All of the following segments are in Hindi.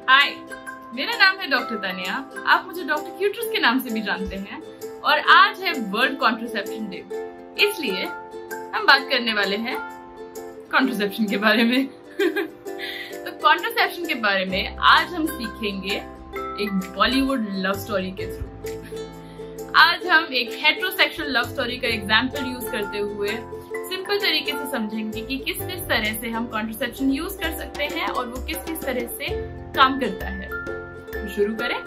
हाय, मेरा नाम है डॉक्टर तानिया। आप मुझे डॉक्टर क्यूट्रस के नाम से भी जानते हैं और आज है वर्ल्ड कॉन्ट्रासेप्शन डे, इसलिए हम बात करने वाले हैं कॉन्ट्रासेप्शन के बारे में। तो कॉन्ट्रासेप्शन के बारे में आज हम सीखेंगे एक बॉलीवुड लव स्टोरी के थ्रू। आज हम एक हेटेरोसेक्सुअल लव स्टोरी का एग्जाम्पल यूज करते हुए सिंपल तरीके से समझेंगे कि किस किस तरह से हम कॉन्ट्रासेप्शन यूज कर सकते हैं और वो किस किस तरह से काम करता है। तो शुरू करें।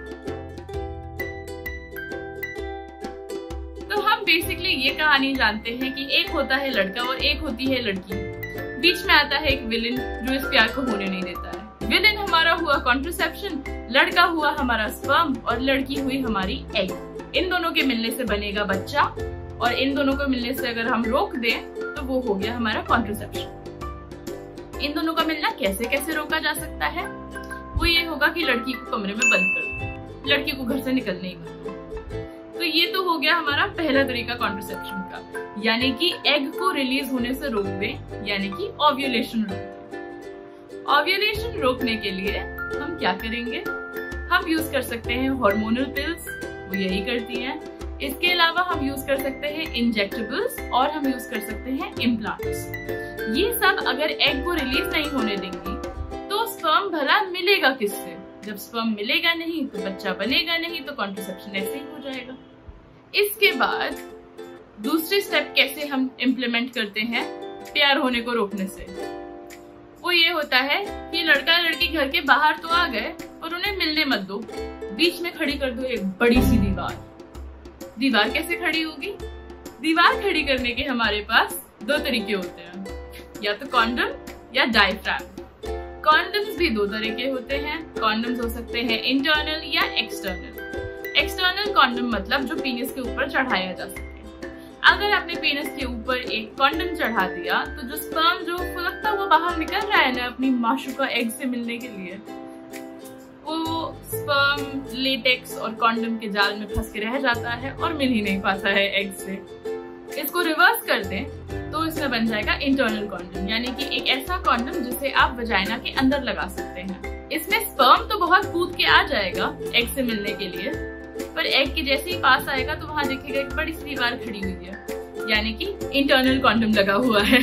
तो हम बेसिकली ये कहानी जानते हैं कि एक होता है लड़का और एक होती है लड़की। बीच में आता है एक विलेन जो इस प्यार को होने नहीं देता है। विलेन हमारा हुआ कॉन्ट्रासेप्शन, लड़का हुआ हमारा स्पर्म और लड़की हुई हमारी एग। इन दोनों के मिलने से बनेगा बच्चा और इन दोनों को मिलने से अगर हम रोक दें तो वो हो गया हमारा कॉन्ट्रासेप्शन। इन दोनों का मिलना कैसे कैसे रोका जा सकता है? वो ये होगा कि लड़की को कमरे में बंद कर दो, लड़की को घर से निकलने ही मत दो। तो ये तो हो गया हमारा पहला तरीका कॉन्ट्रासेप्शन का, यानी कि एग को रिलीज होने से रोक दें, यानी कि ओव्यूलेशन रोक दें। ओव्यूलेशन रोकने के लिए हम क्या करेंगे? हम यूज कर सकते हैं हार्मोनल पिल्स, वो यही करती हैं। इसके अलावा हम यूज कर सकते हैं इंजेक्टेबल्स और हम यूज कर सकते हैं इम्प्लांट्स। ये सब अगर एग को रिलीज नहीं होने देंगी तो स्पर्म भला मिलेगा किससे? जब स्पर्म मिलेगा नहीं तो बच्चा बनेगा नहीं, तो कॉन्ट्रासेप्शन ऐसे ही हो जाएगा। इसके बाद दूसरी स्टेप कैसे हम इम्प्लीमेंट करते हैं प्यार होने को रोकने से? वो ये होता है कि लड़का लड़की घर के बाहर तो आ गए पर उन्हें मिलने मत दो, बीच में खड़ी कर दो एक बड़ी सी दीवार। दीवार कैसे खड़ी होगी? दीवार खड़ी करने के हमारे पास दो तरीके होते हैं, या तो कॉन्डम या डायफ्राम। कॉन्डम्स भी दो तरह के होते हैं। कॉन्डम्स हो सकते हैं इंटरनल या एक्सटर्नल। एक्सटर्नल कॉन्डम मतलब जो पीनिस के ऊपर चढ़ाया जा सके। अगर आपने पेनिस के ऊपर एक कॉन्डम चढ़ा दिया तो जो स्पर्म जो फुलकता हुआ बाहर निकल रहा है ना अपनी माशूका एग से मिलने के लिए, वो स्पर्म लेटेक्स और कॉन्डम के जाल में फंस के रह जाता है और मिल ही नहीं पाता है एग से। इसको रिवर्स कर दें तो इसमें बन जाएगा इंटरनल कॉन्डम, यानी कि एक ऐसा कॉन्डम जिसे आप वजाइना के अंदर लगा सकते हैं। इसमें स्पर्म तो बहुत कूद के आ जाएगा एग से मिलने के लिए, पर एग के जैसे ही पास आएगा तो वहां देखिएगा एक बड़ी सी दीवार खड़ी हुई है, यानी कि इंटरनल कॉन्डम लगा हुआ है।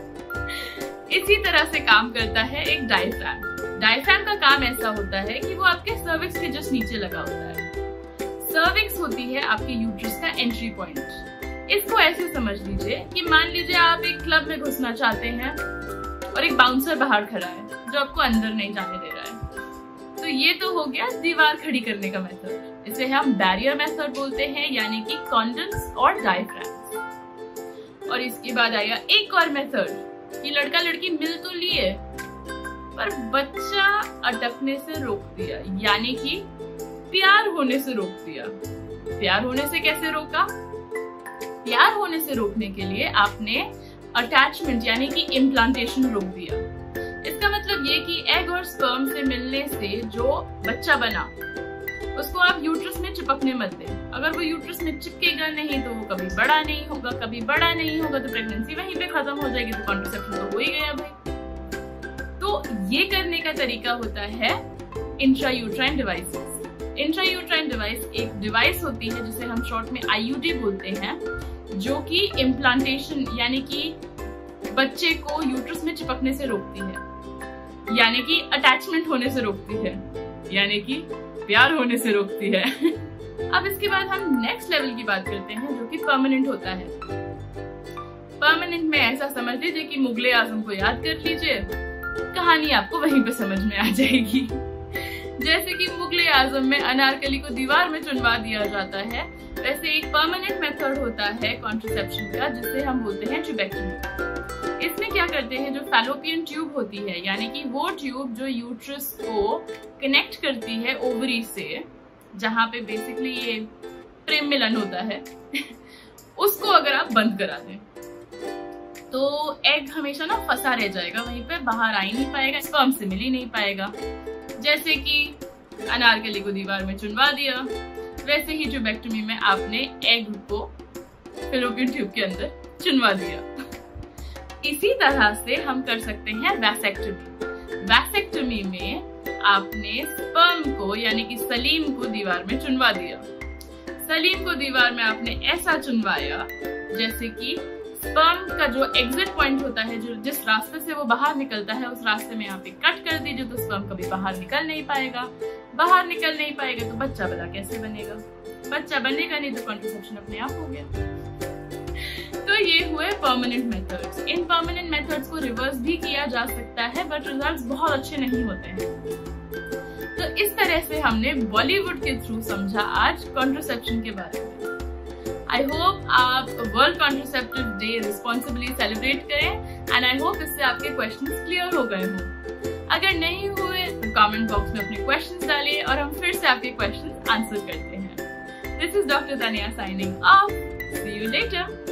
इसी तरह से काम करता है एक डायफ्राम। डायफ्राम का काम ऐसा होता है कि वो आपके सर्विक्स के जस्ट नीचे लगा होता है। सर्विक्स होती है आपके यूट्रस का एंट्री पॉइंट। इसको ऐसे समझ लीजिए कि मान लीजिए आप एक क्लब में घुसना चाहते हैं और एक बाउंसर बाहर खड़ा है जो आपको अंदर नहीं जाने दे रहा है। तो ये तो हो गया दीवार खड़ी करने का मेथड। इसे हम बैरियर मेथड बोलते हैं, यानी कि कॉन्डम्स और डायफ्राम। और इसके बाद आया एक और मेथड कि लड़का लड़की मिल तो लिए पर बच्चा अटकने से रोक दिया, यानी कि प्यार होने से रोक दिया। प्यार होने से कैसे रोका? प्यार होने से रोकने के लिए आपने अटैचमेंट यानी कि इम्प्लांटेशन रोक दिया। इसका मतलब ये कि एग और स्पर्म से मिलने से जो बच्चा बना उसको आप यूट्रस में चिपकने मत दें। अगर वो यूट्रस में चिपकेगा नहीं तो वो कभी बड़ा नहीं होगा, कभी बड़ा नहीं होगा तो प्रेगनेंसी वहीं पे खत्म हो जाएगी, तो कॉन्ट्रासेप्शन तो हो ही गया भाई। तो ये करने का तरीका होता है इंट्रायूट्राइन डिवाइसेस। इंट्रायूट्राइन डिवाइस एक डिवाइस होती है जिसे हम शॉर्ट में आईयूडी बोलते हैं, जो कि इम्प्लांटेशन यानी कि बच्चे को यूट्रस में चिपकने से रोकती है, यानी कि अटैचमेंट होने से रोकती है, यानी कि प्यार होने से रोकती है। अब इसके बाद हम नेक्स्ट लेवल की बात करते हैं जो कि परमानेंट होता है। परमानेंट में ऐसा समझ लीजिए कि मुगले आजम को याद कर लीजिए, कहानी आपको वहीं पे समझ में आ जाएगी। जैसे कि मुगले आजम में अनारकली को दीवार में चुनवा दिया जाता है, वैसे एक परमानेंट मेथड होता है कॉन्ट्रासेप्शन का जिसे हम बोलते हैं ट्यूबेक्टमी। इसमें क्या करते हैं, जो फैलोपियन ट्यूब होती है, यानी कि वो ट्यूब जो यूट्रस को कनेक्ट करती है ओवरी से, जहाँ पे बेसिकली ये प्रेम मिलन होता है, उसको अगर आप बंद करा दें तो एग हमेशा ना फंसा रह जाएगा वहीं पे, बाहर आ ही नहीं पाएगा, स्पर्म से मिल ही नहीं पाएगा। जैसे कि अनारकली को दीवार में चुनवा दिया, वैसे ही ट्यूबेक्टमी में आपने एग को फैलोपियन ट्यूब के अंदर चुनवा दिया। इसी तरह से हम कर सकते हैं वैसेक्टमी। वैसेक्टमी में आपने स्पर्म को यानी कि सलीम को दीवार में चुनवा दिया। सलीम को दीवार में आपने ऐसा चुनवाया जैसे कि स्पर्म का जो एग्जिट पॉइंट होता है, जो जिस रास्ते से वो बाहर निकलता है, उस रास्ते में यहाँ पे कट कर दीजिए तो स्पर्म कभी बाहर निकल नहीं पाएगा। बाहर निकल नहीं पाएगा तो बच्चा भला कैसे बनेगा? बच्चा बनेगा नहीं तो कॉन्ट्रासेप्शन अपने आप हो गया। तो ये हुए परमानेंट मेथड्स। इन परमानेंट मेथड्स को रिवर्स भी किया जा सकता है बट रिजल्ट्स बहुत अच्छे नहीं होते हैं। तो इस तरह से हमने बॉलीवुड के थ्रू समझा आज कॉन्ट्रासेप्शन के बारे में। आई होप आप world contraceptive day responsibly celebrate करें एंड आई होप इससे आपके क्वेश्चंस क्लियर हो गए हों। अगर नहीं हुए तो कमेंट बॉक्स में अपने क्वेश्चंस डालिए और हम फिर से आपके क्वेश्चंस आंसर करते हैं। This is doctor Tania signing off. See you letter.